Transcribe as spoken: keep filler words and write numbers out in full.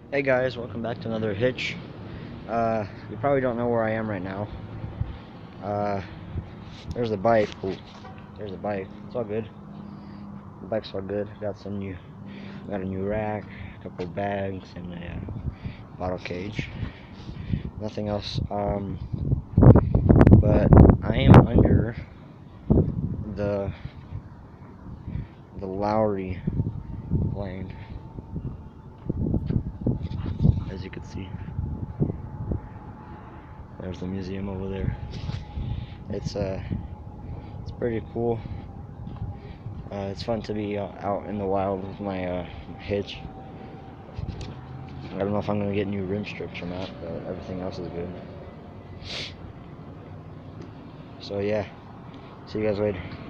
Hey guys, welcome back to another Hitch. Uh, you probably don't know where I am right now. Uh, there's the bike. Ooh, there's the bike. It's all good. The bike's all good. Got some new, got a new rack, a couple bags, and a uh, bottle cage. Nothing else. Um, but I am under the the Lowry lane, as you can see. There's the museum over there. It's uh, it's pretty cool. Uh, it's fun to be uh, out in the wild with my uh, hitch. I don't know if I'm going to get new rim strips or not, but everything else is good. So yeah, see you guys later.